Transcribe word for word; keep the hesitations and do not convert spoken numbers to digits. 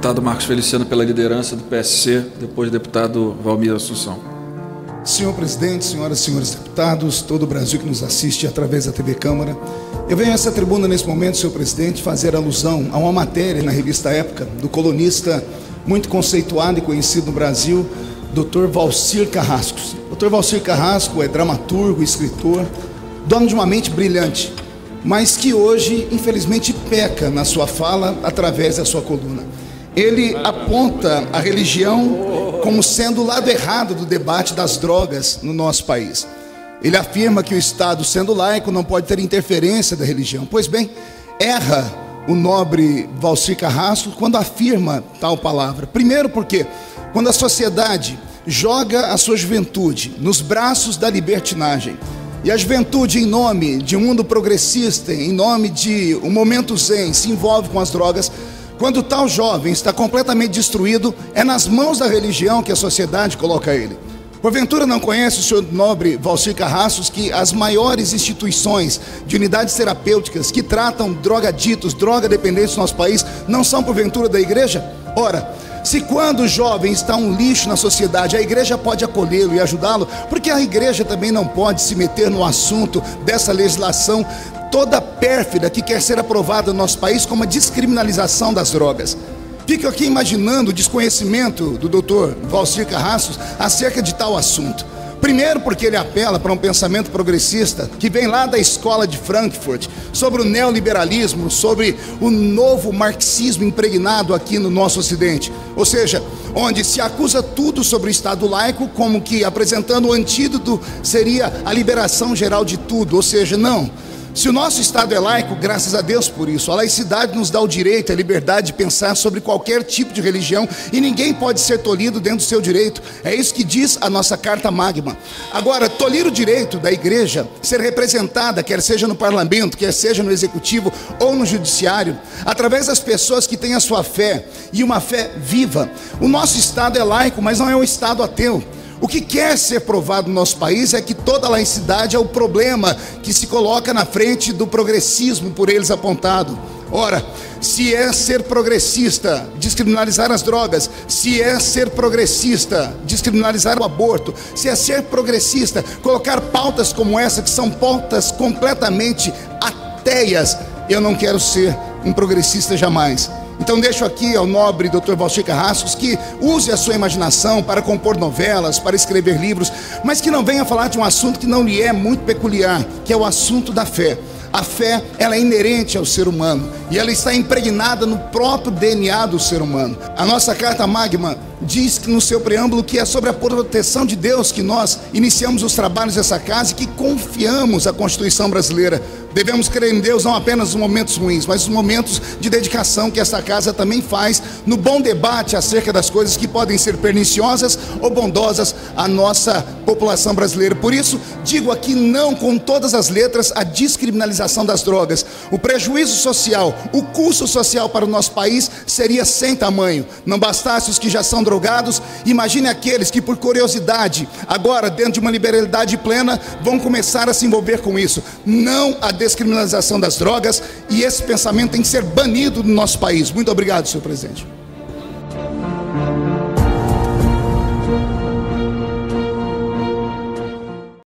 Deputado Marcos Feliciano pela liderança do P S C, depois deputado Valmir Assunção. Senhor presidente, senhoras e senhores deputados, todo o Brasil que nos assiste através da T V Câmara, eu venho a essa tribuna nesse momento, senhor presidente, fazer alusão a uma matéria na revista Época, do colunista muito conceituado e conhecido no Brasil, doutor Valcir Carrascos. doutor Valcir Carrasco é dramaturgo, escritor, dono de uma mente brilhante, mas que hoje, infelizmente, peca na sua fala através da sua coluna. Ele aponta a religião como sendo o lado errado do debate das drogas no nosso país. Ele afirma que o Estado, sendo laico, não pode ter interferência da religião. Pois bem, erra o nobre Valcir Carrasco quando afirma tal palavra. Primeiro porque, quando a sociedade joga a sua juventude nos braços da libertinagem, e a juventude, em nome de um mundo progressista, em nome de um momento zen, se envolve com as drogas, quando tal jovem está completamente destruído, é nas mãos da religião que a sociedade coloca ele. Porventura não conhece o senhor nobre Valcir Carrascos que as maiores instituições de unidades terapêuticas que tratam drogaditos, droga-dependentes no nosso país, não são porventura da igreja? Ora, se quando o jovem está um lixo na sociedade, a igreja pode acolhê-lo e ajudá-lo, porque a igreja também não pode se meter no assunto dessa legislação toda pérfida que quer ser aprovada no nosso país como a descriminalização das drogas. Fico aqui imaginando o desconhecimento do doutor Valcir Carrascos acerca de tal assunto. Primeiro porque ele apela para um pensamento progressista que vem lá da escola de Frankfurt, sobre o neoliberalismo, sobre o novo marxismo impregnado aqui no nosso ocidente. Ou seja, onde se acusa tudo sobre o Estado laico como que apresentando o antídoto seria a liberação geral de tudo. Ou seja, não. Se o nosso Estado é laico, graças a Deus por isso, a laicidade nos dá o direito, a liberdade de pensar sobre qualquer tipo de religião e ninguém pode ser tolhido dentro do seu direito. É isso que diz a nossa Carta Magna. Agora, tolir o direito da igreja ser representada, quer seja no parlamento, quer seja no executivo ou no judiciário, através das pessoas que têm a sua fé e uma fé viva. O nosso Estado é laico, mas não é um Estado ateu. O que quer ser provado no nosso país é que toda laicidade é o problema que se coloca na frente do progressismo por eles apontado. Ora, se é ser progressista descriminalizar as drogas, se é ser progressista descriminalizar o aborto, se é ser progressista colocar pautas como essa, que são pautas completamente ateias, eu não quero ser um progressista jamais. Então deixo aqui ao nobre doutor Valcir Carrascos que use a sua imaginação para compor novelas, para escrever livros, mas que não venha falar de um assunto que não lhe é muito peculiar, que é o assunto da fé. A fé, ela é inerente ao ser humano e ela está impregnada no próprio D N A do ser humano. A nossa Carta Magna diz que no seu preâmbulo que é sobre a proteção de Deus que nós iniciamos os trabalhos dessa casa e que confiamos a Constituição brasileira. Devemos crer em Deus não apenas nos momentos ruins, mas nos momentos de dedicação que essa casa também faz no bom debate acerca das coisas que podem ser perniciosas ou bondosas à nossa população brasileira. Por isso, digo aqui não com todas as letras a descriminalização das drogas. O prejuízo social, o custo social para o nosso país seria sem tamanho. Não bastasse os que já são drogados, imagine aqueles que por curiosidade, agora dentro de uma liberalidade plena, vão começar a se envolver com isso. Não a descriminalização das drogas, e esse pensamento tem que ser banido do nosso país. Muito obrigado, senhor presidente.